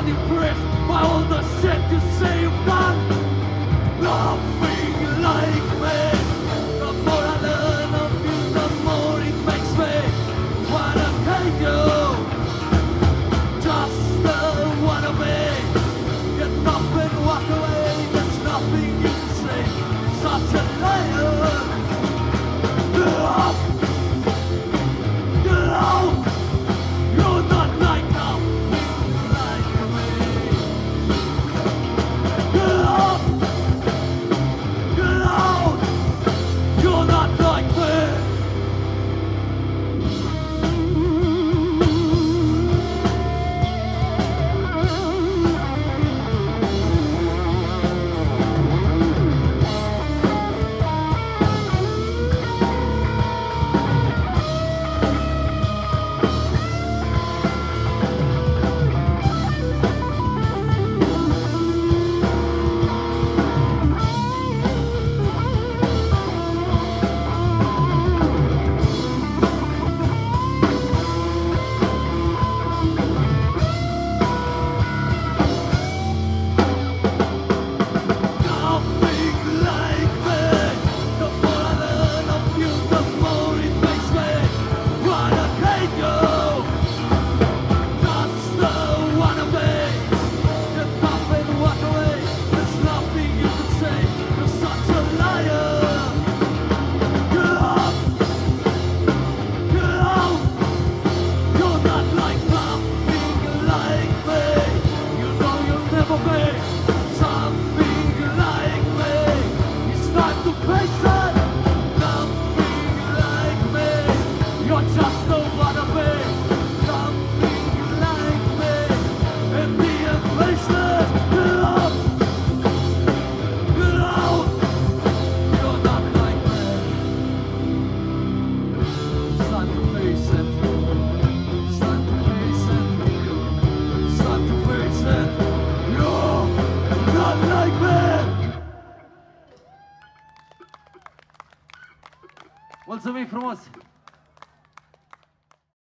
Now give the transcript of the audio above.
unimpressed by all the shit you say you've done. Nothing like me. The more I learn of you, the more it makes me wanna hate you. Just the wannabe. Get up and walk away. There's nothing you can say. Such a liar. You're not like nothing like me. Get out! You're not like me. Mulțumim frumos!